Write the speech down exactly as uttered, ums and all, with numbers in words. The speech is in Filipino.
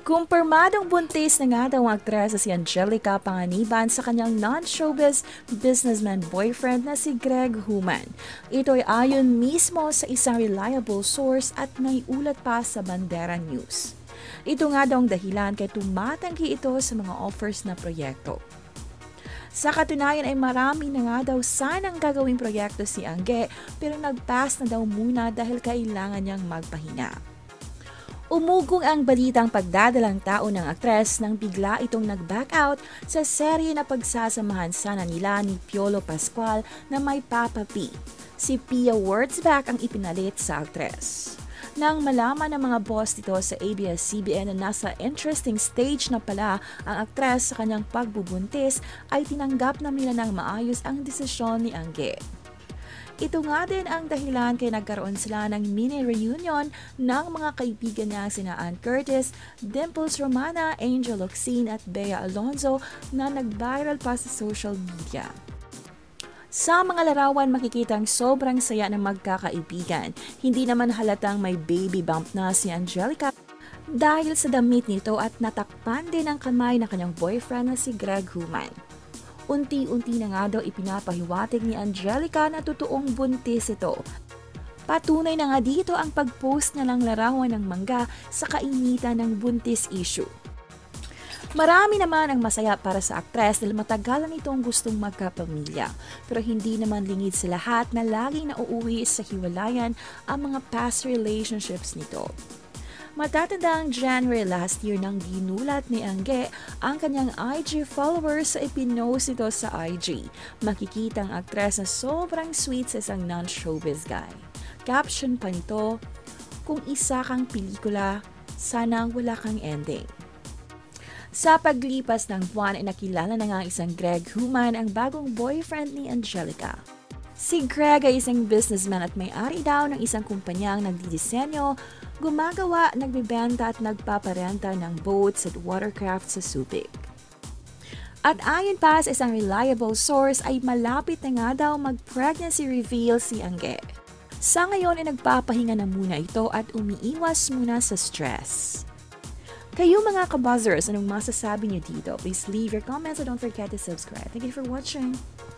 Kumpirmadong buntis na nga daw ang aktres na si Angelica Panganiban sa kanyang non-showbiz businessman boyfriend na si Greg Human. Ito ay ayon mismo sa isang reliable source at may ulat pa sa Bandera News. Ito nga daw ang dahilan kaya tumatanggi ito sa mga offers na proyekto. Sa katunayan ay marami na nga daw sanang gagawing proyekto si Angge pero nag-pass na daw muna dahil kailangan niyang magpahinga. Umugong ang balitang pagdadalang tao ng aktres nang bigla itong nag-back out sa serye na pagsasamahan sana nila ni Piolo Pascual na may Papa P. Si Pia Wurtzbach ang ipinalit sa aktres. Nang malaman ng mga boss nito sa A B S C B N na nasa interesting stage na pala ang aktres sa kanyang pagbubuntis, ay tinanggap na nila ng maayos ang desisyon ni Angge. Ito nga din ang dahilan kaya nagkaroon sila ng mini reunion ng mga kaibigan niya sina Ann Curtis, Dimples Romana, Angel Locsin at Bea Alonzo na nag-viral pa sa social media. Sa mga larawan makikita ang sobrang saya ng magkakaibigan. Hindi naman halatang may baby bump na si Angelica dahil sa damit nito at natakpan din ang kamay ng kanyang boyfriend na si Greg Human. Unti-unti na nga daw ipinapahiwatig ni Angelica na totoong buntis ito. Patunay na nga dito ang pag-post na lang larawan ng mangga sa kainitan ng buntis issue. Marami naman ang masaya para sa aktres dahil matagal na itong gustong magkapamilya. Pero hindi naman lingid sa lahat na laging nauuwi sa hiwalayan ang mga past relationships nito. Matatandang January last year nang ginulat ni Angge ang kanyang I G followers sa ipinost ito sa I G. Makikita ang aktres na sobrang sweet sa isang non-showbiz guy. Caption pa nito, "Kung isa kang pelikula, sana wala kang ending." Sa paglipas ng buwan ay nakilala na nga isang Greg Human ang bagong boyfriend ni Angelica. Si Greg ay isang businessman at may-ari daw ng isang kumpanyang nagdidisenyo, gumagawa, nagbibenta at nagpaparenta ng boats at watercraft sa Subic. At ayon pa sa isang reliable source ay malapit na nga daw mag-pregnancy reveal si Angge. Sa ngayon ay nagpapahinga na muna ito at umiiwas muna sa stress. Kayo mga kabuzzers, anong masasabi niyo dito? Please leave your comments and don't forget to subscribe. Thank you for watching.